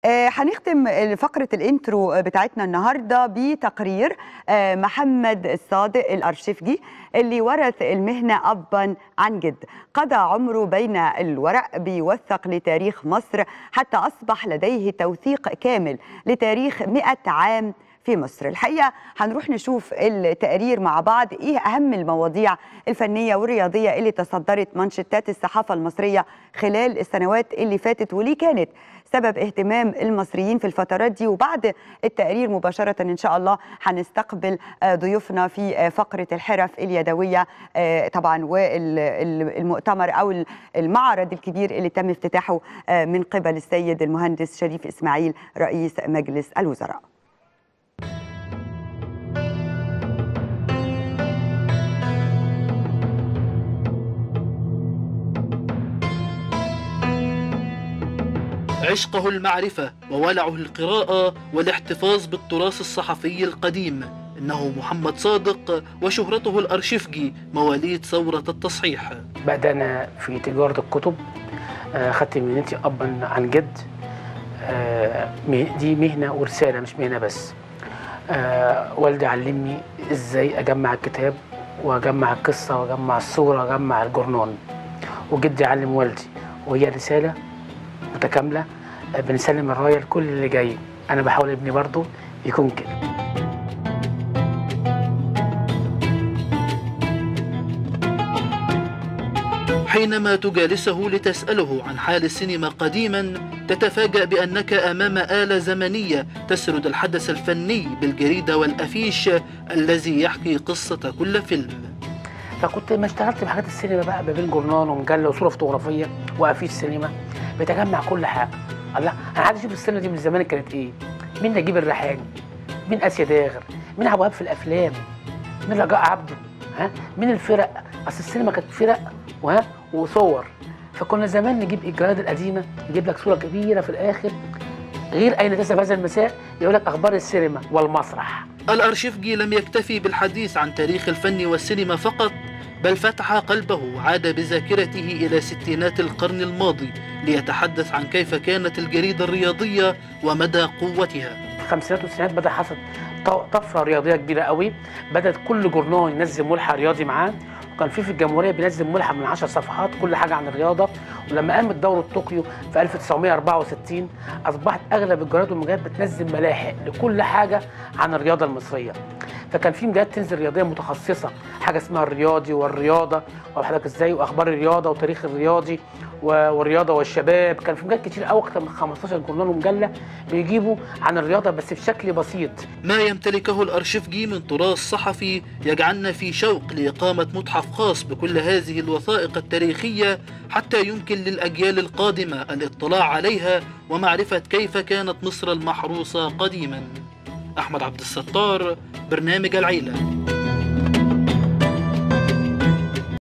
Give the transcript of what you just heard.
هنختم فقرة الانترو بتاعتنا النهاردة بتقرير محمد الصادق الأرشفجي اللي ورث المهنة أبا عن جد. قضى عمره بين الورق بيوثق لتاريخ مصر حتى أصبح لديه توثيق كامل لتاريخ 100 عام في مصر. الحقيقة هنروح نشوف التقرير مع بعض، ايه اهم المواضيع الفنية والرياضية اللي تصدرت منشطات الصحافة المصرية خلال السنوات اللي فاتت، وليه كانت سبب اهتمام المصريين في الفترات دي. وبعد التقرير مباشرة ان شاء الله هنستقبل ضيوفنا في فقرة الحرف اليدوية طبعا، والمؤتمر او المعرض الكبير اللي تم افتتاحه من قبل السيد المهندس شريف إسماعيل رئيس مجلس الوزراء. عشقه المعرفة وولعه القراءة والاحتفاظ بالتراث الصحفي القديم. إنه محمد صادق وشهرته الأرشفجي مواليد ثورة التصحيح. بدأنا في تجارة الكتب، خدت مهنتي أبا عن جد. دي مهنة ورسالة مش مهنة بس. والدي علمني إزاي أجمع الكتاب وأجمع القصة وأجمع الصورة وأجمع الجورنال، وجدي علم والدي، وهي رسالة متكاملة بنسلم الراية لكل اللي جاي. أنا بحاول ابني برضه يكون كده. حينما تجالسه لتسأله عن حال السينما قديما تتفاجأ بأنك أمام آلة زمنية تسرد الحدث الفني بالجريدة والأفيش الذي يحكي قصة كل فيلم. فكنت ما اشتغلت بحاجات السينما بقى، ما بين جورنال ومجلة وصورة فوتوغرافية وأفيش سينما، بتجمع كل حاجة. الله، أنا عايز أشوف السينما دي من زمان كانت إيه؟ مين نجيب الريحاني؟ مين آسيا داغر؟ مين أبو وهاب في الأفلام؟ مين رجاء عبده؟ مين الفرق؟ أصل السينما كانت فرق وصور. فكنا زمان نجيب الجرايد القديمة، يجيب لك صورة كبيرة في الآخر، غير أين تذهب هذا المساء، يقول لك أخبار السينما والمسرح. الأرشفجي لم يكتفي بالحديث عن تاريخ الفن والسينما فقط، بل فتح قلبه وعاد بذاكرته إلى ستينات القرن الماضي ليتحدث عن كيف كانت الجريدة الرياضية ومدى قوتها. في الخمسينات والستينات بدأ حصل طفرة رياضية كبيرة قوي، بدأت كل جورنال ينزل ملحق رياضي معاه، وكان في الجمهورية بينزل ملحق من 10 صفحات كل حاجة عن الرياضة. ولما قامت دورة طوكيو في 1964 أصبحت أغلب الجرايد والمجلات بتنزل ملاحق لكل حاجة عن الرياضة المصرية. فكان في مجلات تنزل رياضيه متخصصه، حاجه اسمها الرياضي والرياضه وحضرتك ازاي واخبار الرياضه وتاريخ الرياضي والرياضه والشباب. كان في مجلات كتير قوي، اكتر من 15 جورنال ومجله بيجيبوا عن الرياضه بس بشكل بسيط. ما يمتلكه الأرشفجي من تراث صحفي يجعلنا في شوق لإقامة متحف خاص بكل هذه الوثائق التاريخية حتى يمكن للأجيال القادمة الاطلاع عليها ومعرفة كيف كانت مصر المحروسة قديما. أحمد عبد الستار، برنامج العيلة.